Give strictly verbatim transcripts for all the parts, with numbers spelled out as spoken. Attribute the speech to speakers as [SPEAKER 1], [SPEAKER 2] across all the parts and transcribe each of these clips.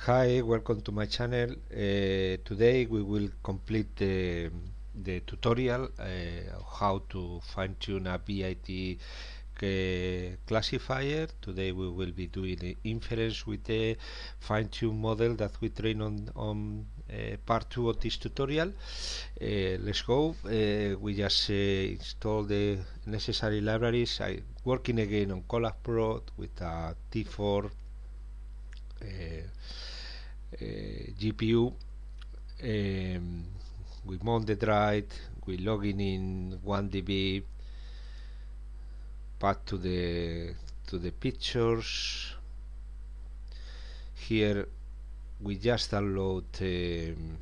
[SPEAKER 1] Hi, welcome to my channel. Uh, today we will complete the, the tutorial uh, how to fine-tune a V I T uh, classifier. Today we will be doing the inference with the fine-tune model that we train on, on uh, part two of this tutorial. Uh, let's go. Uh, we just uh, install the necessary libraries. I working again on Colab Pro with a T four uh, Uh, G P U. Um, we mount the drive, we logging in one D B, path to the to the pictures. Here we just download um,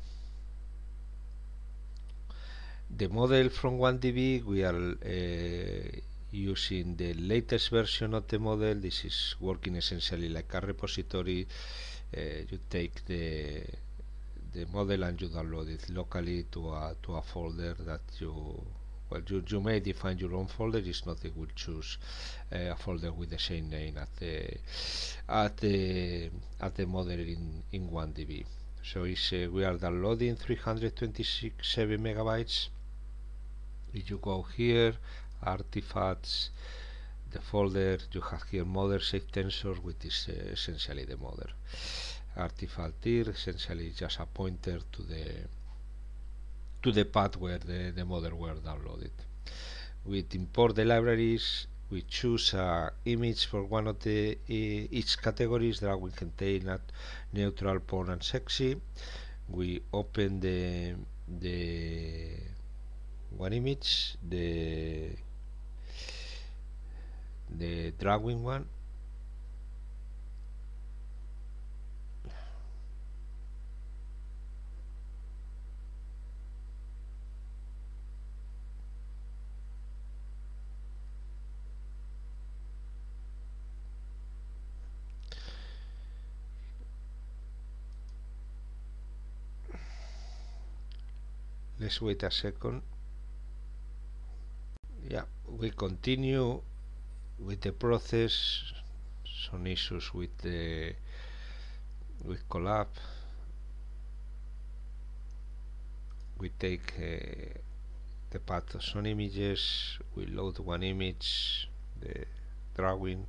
[SPEAKER 1] the model from one D B. We are uh, using the latest version of the model. This is working essentially like a repository. Uh, you take the the model and you download it locally to a to a folder that you well you, you may define your own folder. It's not it will choose uh, a folder with the same name at the at the at the model in in one D B. So it's uh, we are downloading three hundred twenty-six seven megabytes. If you go here, artifacts, the folder, you have here model shape tensor, which is uh, essentially the model. Artifact here essentially just a pointer to the to the path where the, the model were downloaded. We import the libraries. We choose a image for one of the uh, each categories that will contain at neutral, porn, and sexy. We open the the one image, the the drawing one. Let's wait a second. Yeah, we continue with the process. Some issues with the with Colab. We take uh, the path of some images. We load one image, the drawing.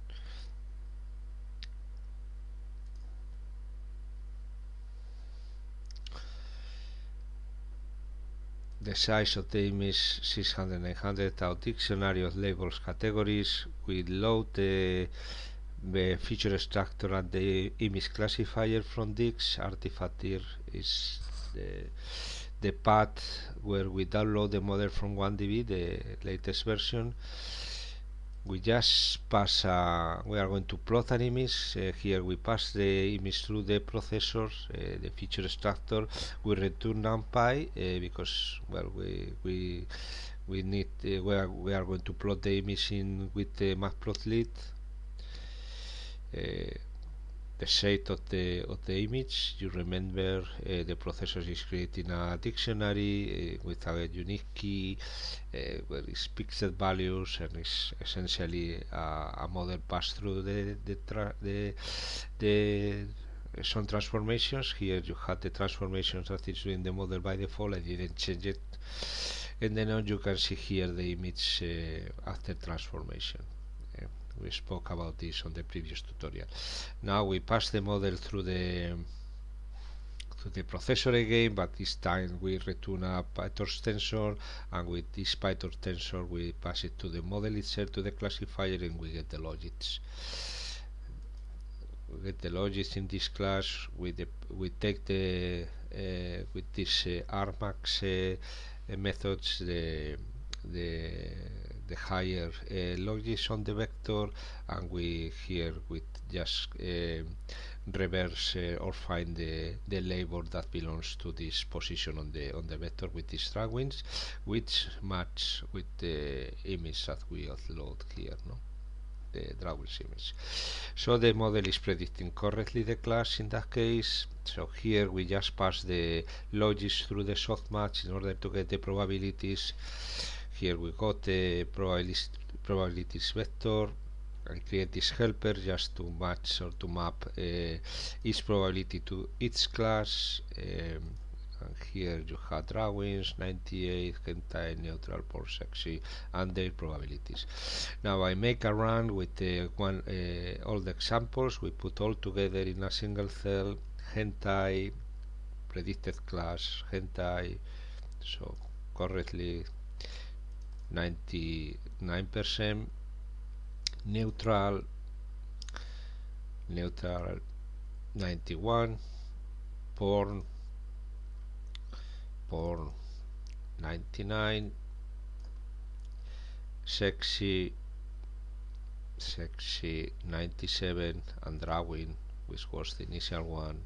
[SPEAKER 1] The size of the image six hundred nine hundred. Our dictionary of labels categories. We load the, the feature extractor and the image classifier from Dix. Artifact here is the the path where we download the model from one D B, the latest version. We just pass uh, we are going to plot an image. Uh, here we pass the image through the processor, uh, the feature extractor. We return numpy uh, because well we we we need uh, we are we are going to plot the image in with the matplotlib. Uh, the shape of the of the image, you remember uh, the processor is creating a dictionary uh, with a unique key uh, where it's pixel values, and it's essentially uh, a model passed through the the tra the, the some transformations. Here you had the transformations that is doing the model by default. I didn't change it, and then on you can see here the image uh, after transformation. We spoke about this on the previous tutorial. Now we pass the model through the through the processor again, but this time we return a PyTorch tensor, and with this PyTorch tensor we pass it to the model itself, to the classifier, and we get the logics. We get the logics in this class. We the, we take the uh, with this uh, Armax uh, methods the the the higher uh, logics on the vector, and we here with just uh, reverse uh, or find the the label that belongs to this position on the on the vector with these drawings, which match with the image that we upload here, no, the drawings image. So the model is predicting correctly the class in that case. So here we just pass the logics through the softmax in order to get the probabilities. Here we got the probabilities, probabilities vector. I create this helper just to match or to map uh, each probability to each class. Um, and here you have drawings, ninety-eight, hentai, neutral, pore sexy, and their probabilities. Now I make a run with uh, one uh, all the examples. We put all together in a single cell. Hentai, predicted class, hentai, so correctly ninety-nine percent, neutral, neutral ninety-one, porn, porn ninety-nine, sexy, sexy ninety-seven, and drawing, which was the initial one,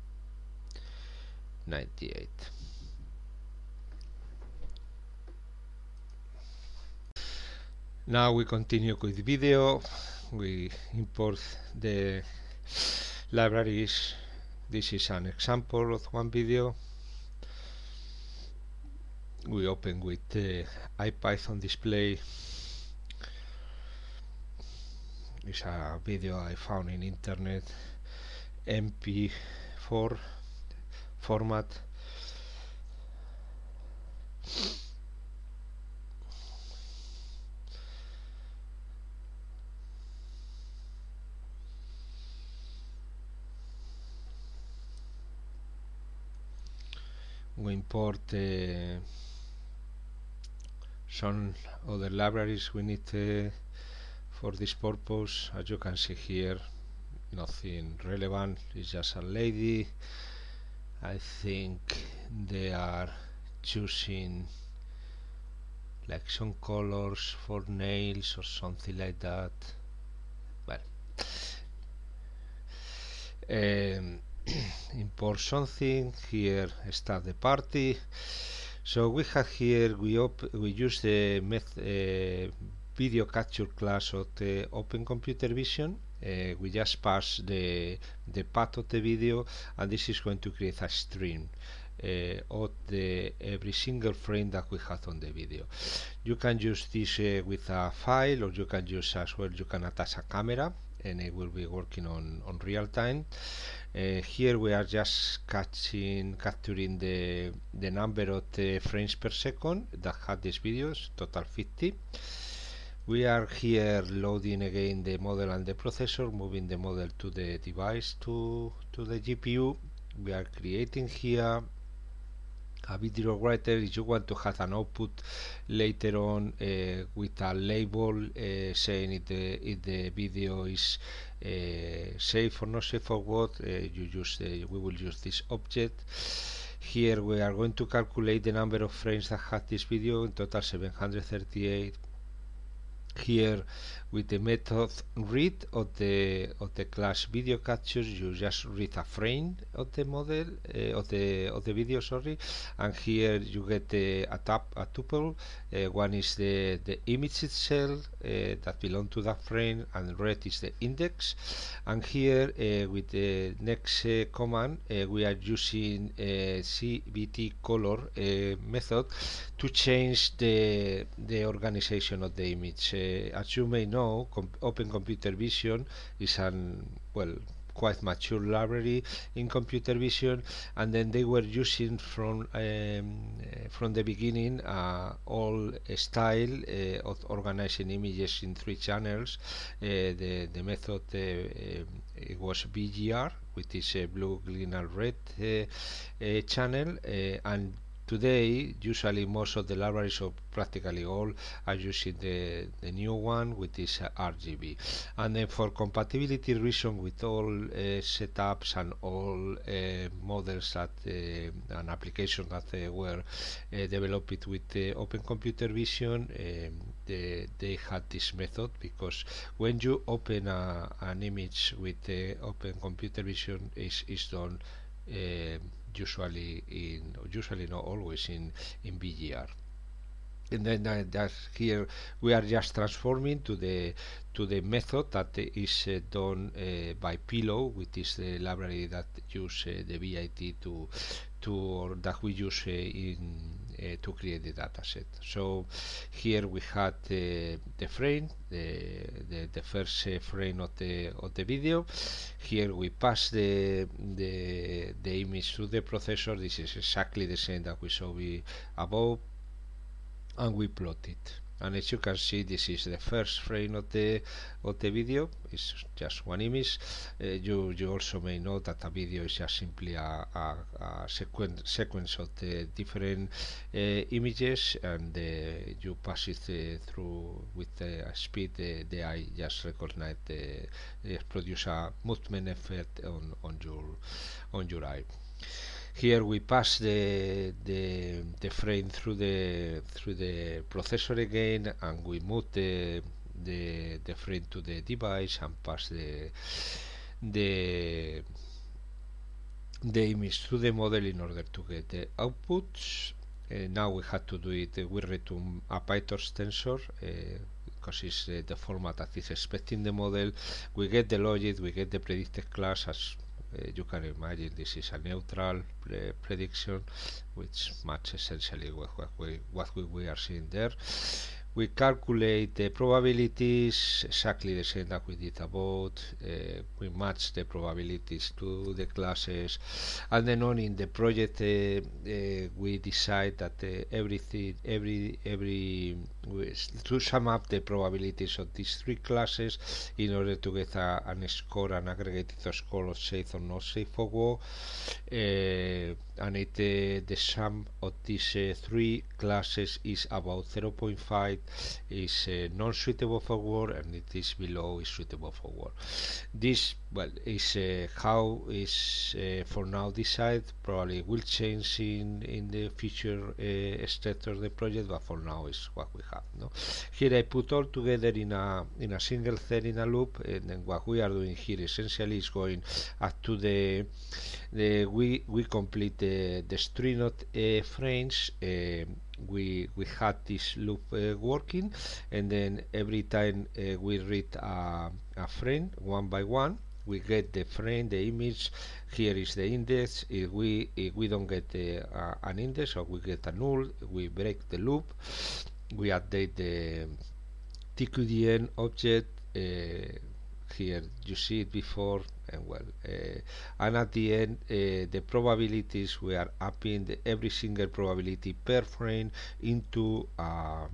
[SPEAKER 1] ninety-eight. Now we continue with video. We import the libraries. This is an example of one video. We open with the IPython display. It's a video I found in internet, M P four format. We import uh, some other libraries we need uh, for this purpose. As you can see here, nothing relevant, it's just a lady. I think they are choosing like some colors for nails or something like that. Well, um, import something here, start the party. So we have here, we op we use the meth uh, video capture class of the Open Computer Vision. Uh, we just pass the the path of the video, and this is going to create a stream uh, of the every single frame that we have on the video. You can use this uh, with a file, or you can use as well, you can attach a camera, and it will be working on on real time. Uh, here we are just catching, capturing the the number of the frames per second that had these videos, total fifty. We are here loading again the model and the processor, moving the model to the device, to to the G P U. We are creating here a video writer. If you want to have an output later on uh, with a label uh, saying if the if the video is uh, safe or not safe or what, uh, you use the, we will use this object. Here we are going to calculate the number of frames that had this video, in total seven hundred thirty-eight. Here with the method read of the of the class video capture, you just read a frame of the model uh, of the of the video, sorry, and here you get the, a tab a tuple. Uh, one is the the image itself uh, that belong to that frame, and red is the index. And here uh, with the next uh, command, uh, we are using uh, C V T color uh, method to change the the organization of the image. Uh, as you may know, com Open Computer Vision is an well quite mature library in computer vision, and then they were using from um, from the beginning uh, all style uh, of organizing images in three channels. Uh, the the method uh, uh, it was B G R, which is a blue, green, and red uh, uh, channel, uh, and today usually most of the libraries, or practically all, are using the, the new one, which is uh, R G B. And then for compatibility reason with all uh, setups and all uh, models that uh, and applications that uh, were uh, developed with uh, Open Computer Vision, um, they, they had this method, because when you open a, an image with uh, Open Computer Vision, is is done uh, usually in usually not always in in B G R. And then uh, that here we are just transforming to the to the method that is uh, done uh, by Pillow, which is the library that use uh, the V I T to to or that we use uh, in uh, to create the dataset. So here we had uh, the frame, the, the, the first uh, frame of the of the video. Here we pass the the the image to the processor. This is exactly the same that we saw above, and we plot it. And as you can see, this is the first frame of the of the video. It's just one image. Uh, you you also may know that a video is just simply a, a, a sequence sequence of the different uh, images, and uh, you pass it uh, through with the speed. Uh, the eye just recognize the uh, produce a movement effect on on your on your eye. Here we pass the, the the frame through the through the processor again, and we move the the the frame to the device and pass the the the image through the model in order to get the outputs. Uh, now we have to do it. Uh, we return a PyTorch tensor. Uh, because it's uh, the format that is expecting the model. We get the logic, we get the predicted class. As uh, you can imagine, this is a neutral pre prediction, which matches essentially what, what, we, what we, we are seeing there. We calculate the probabilities, exactly the same that we did above. Uh, we match the probabilities to the classes, and then on in the project uh, uh, we decide that uh, everything, every every to sum up the probabilities of these three classes in order to get a, an score, an aggregated score of safe or not safe for war. Uh, and it, uh, the sum of these uh, three classes is about zero point five, is uh, non-suitable for war, and it is below is suitable for war. This, well, is uh, how is uh, for now decided. Probably will change in in the future uh, step of the project, but for now is what we have. No, here I put all together in a in a single thread in a loop, and then what we are doing here essentially is going up to the the we we complete the the string of uh, frames. Uh, we we had this loop uh, working, and then every time uh, we read a, a frame one by one, we get the frame, the image. Here is the index. If we if we don't get the, uh, an index, or we get a null, we break the loop. We update the T Q D N object. Uh, here you see it before, and well, uh, and at the end uh, the probabilities, we are upping the, every single probability per frame into um,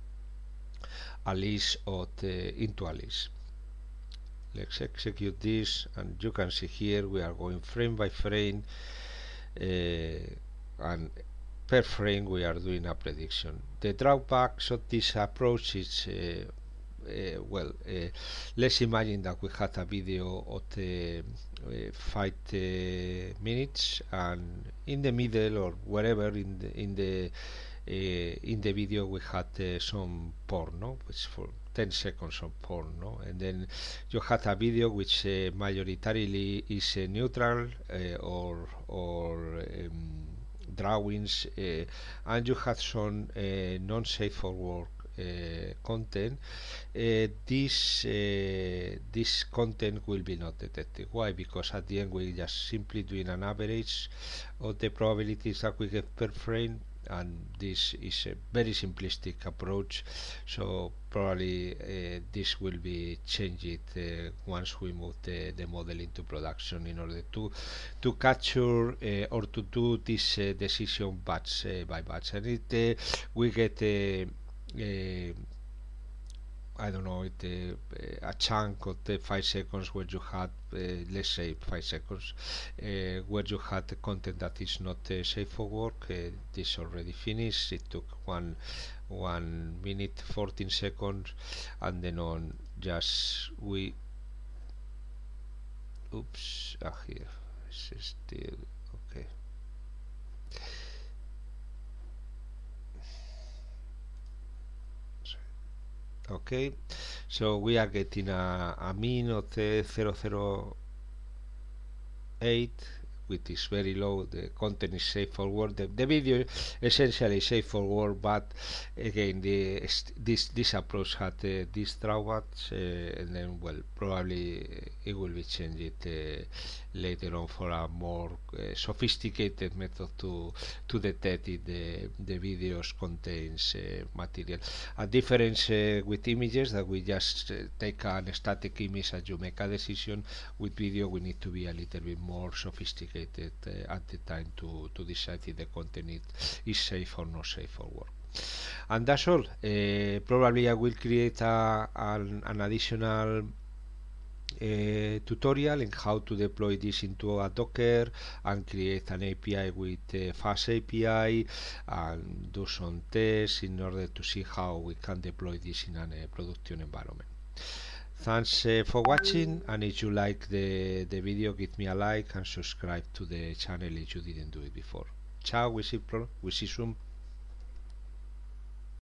[SPEAKER 1] a list of the, into a list. Let's execute this, and you can see here we are going frame by frame, uh, and per frame we are doing a prediction. The drawbacks of this approach is uh, Uh, well, uh, let's imagine that we had a video of the uh, five uh, minutes, and in the middle or wherever in the in the uh, in the video we had uh, some porn, no? Which for ten seconds of porn, no? And then you had a video which uh, majoritarily is uh, neutral uh, or or um, drawings, uh, and you had some uh, non-safe for work Uh, content. Uh, this uh, this content will be not detected. Why? Because at the end we just simply doing an average of the probabilities that we get per frame, and this is a very simplistic approach. So probably uh, this will be changed uh, once we move the, the model into production, in order to to capture uh, or to do this uh, decision batch uh, by batch, and it uh, we get uh, Uh, I don't know, it, uh, a chunk of the five seconds where you had, uh, let's say five seconds, uh, where you had the content that is not uh, safe for work. Uh, this already finished. It took one one minute fourteen seconds, and then on just we. Oops, ah, here it's still okay. Okay, so we are getting a, a mean of the zero zero eight which is very low. The content is safe for work. The, the video essentially is safe for work, but again, the this this approach had uh, these drawbacks, uh, and then well, probably it will be changed uh, later on for a more uh, sophisticated method to to detect if the the videos contains uh, material. A difference uh, with images, that we just uh, take an static image and you make a decision. With video, we need to be a little bit more sophisticated uh, at the time to to decide if the content is safe or not safe for work. And that's all. Uh, probably I will create a, an, an additional uh, tutorial in how to deploy this into a Docker and create an A P I with uh, Fast A P I and do some tests in order to see how we can deploy this in a uh, production environment. Thanks uh, for watching, and if you like the, the video, give me a like and subscribe to the channel if you didn't do it before. Ciao, we see, we see soon.